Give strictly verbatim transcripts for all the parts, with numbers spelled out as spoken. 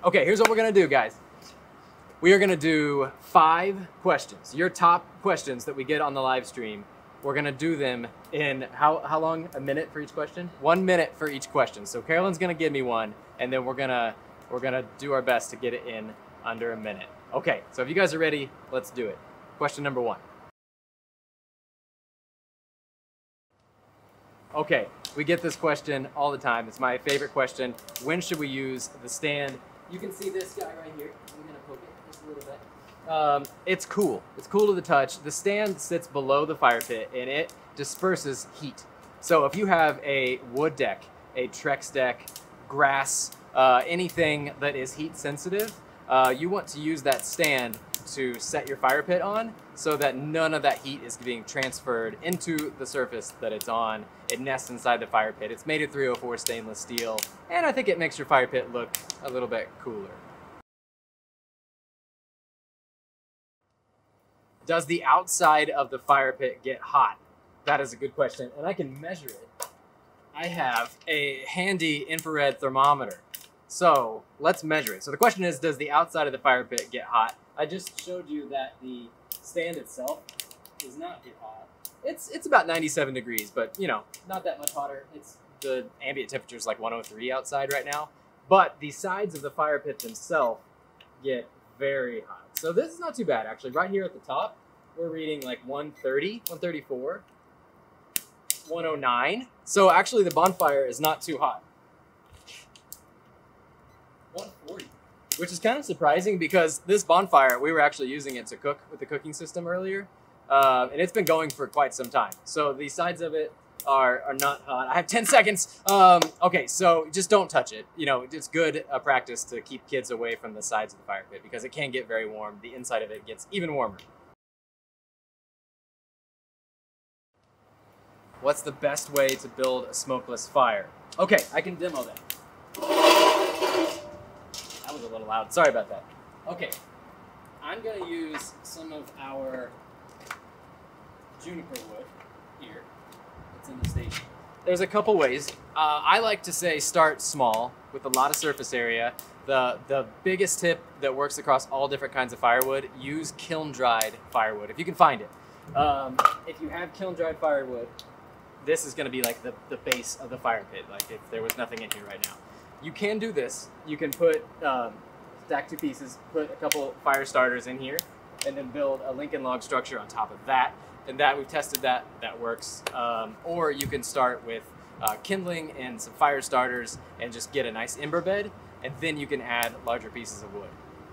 Okay, here's what we're gonna do, guys. We are gonna do five questions. Your top questions that we get on the live stream. We're gonna do them in how, how long? A minute for each question? One minute for each question. So Carolyn's gonna give me one, and then we're gonna we're gonna do our best to get it in under a minute. Okay, so if you guys are ready, let's do it. Question number one. Okay, we get this question all the time. It's my favorite question. When should we use the stand? You can see this guy right here. I'm gonna poke it just a little bit. Um, it's cool. It's cool to the touch. The stand sits below the fire pit and it disperses heat. So if you have a wood deck, a Trex deck, grass, uh, anything that is heat sensitive, uh, you want to use that stand to set your fire pit on so that none of that heat is being transferred into the surface that it's on. It nests inside the fire pit. It's made of three oh four stainless steel, and I think it makes your fire pit look a little bit cooler. Does the outside of the fire pit get hot? That is a good question, and I can measure it. I have a handy infrared thermometer. So let's measure it. So the question is, does the outside of the fire pit get hot? I just showed you that the stand itself does not get hot. It's it's about ninety-seven degrees, but you know, not that much hotter. It's the ambient temperature is like one oh three outside right now. But the sides of the fire pit themselves get very hot. So this is not too bad, actually. Right here at the top, we're reading like one thirty, one thirty-four, one oh nine. So actually the bonfire is not too hot. one forty. Which is kind of surprising because this bonfire, we were actually using it to cook with the cooking system earlier. Uh, and it's been going for quite some time. So the sides of it are, are not hot. I have ten seconds. Um, okay, so just don't touch it. You know, it's good uh, practice to keep kids away from the sides of the fire pit because it can get very warm. The inside of it gets even warmer. What's the best way to build a smokeless fire? Okay, I can demo that. That was a little loud. Sorry about that. Okay, I'm going to use some of our juniper wood here. It's in the station. There's a couple ways. Uh, I like to say start small with a lot of surface area. The, the biggest tip that works across all different kinds of firewood, use kiln-dried firewood, if you can find it. Um, if you have kiln-dried firewood, this is going to be like the, the base of the fire pit, like if there was nothing in here right now. You can do this. You can put, um, stack two pieces, put a couple fire starters in here, and then build a Lincoln log structure on top of that. And that, we've tested that, that works. Um, or you can start with uh, kindling and some fire starters and just get a nice ember bed, and then you can add larger pieces of wood.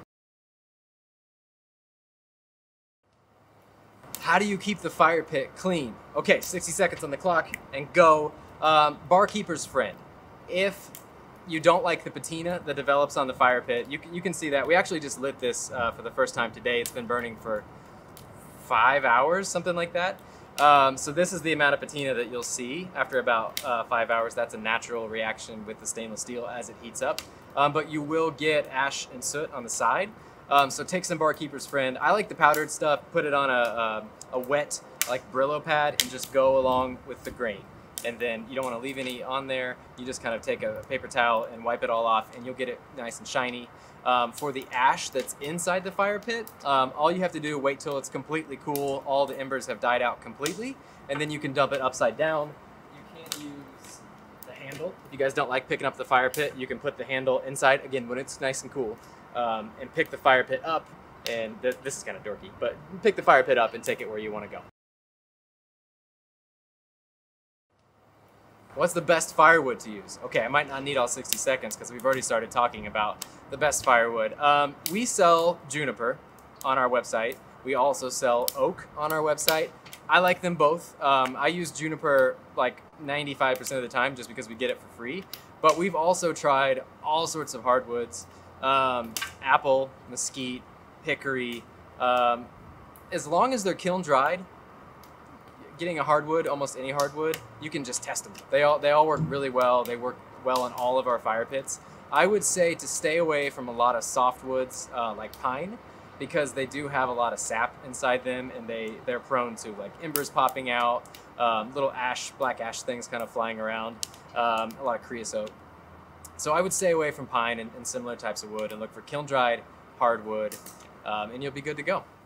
How do you keep the fire pit clean? Okay, sixty seconds on the clock and go. Um, barkeeper's friend. If you don't like the patina that develops on the fire pit, you can, you can see that. We actually just lit this uh, for the first time today. It's been burning for five hours, something like that. Um, so this is the amount of patina that you'll see after about uh, five hours. That's a natural reaction with the stainless steel as it heats up. Um, but you will get ash and soot on the side. Um, so take some barkeeper's friend. I like the powdered stuff, put it on a, a, a wet like Brillo pad and just go along with the grain. And then you don't want to leave any on there. You just kind of take a paper towel and wipe it all off and you'll get it nice and shiny. Um, for the ash that's inside the fire pit, um, all you have to do, wait till it's completely cool, all the embers have died out completely, and then you can dump it upside down. You can use the handle. If you guys don't like picking up the fire pit, you can put the handle inside, again, when it's nice and cool, um, and pick the fire pit up, and th this is kind of dorky, but pick the fire pit up and take it where you want to go. What's the best firewood to use? Okay, I might not need all sixty seconds because we've already started talking about the best firewood. Um, we sell juniper on our website. We also sell oak on our website. I like them both. Um, I use juniper like ninety-five percent of the time just because we get it for free. But we've also tried all sorts of hardwoods. Um, apple, mesquite, hickory. Um, as long as they're kiln dried, getting a hardwood, almost any hardwood, you can just test them. They all, they all work really well. They work well on all of our fire pits. I would say to stay away from a lot of softwoods uh, like pine, because they do have a lot of sap inside them and they, they're prone to like embers popping out, um, little ash, black ash things kind of flying around, um, a lot of creosote. So I would stay away from pine and, and similar types of wood and look for kiln-dried hardwood, um, and you'll be good to go.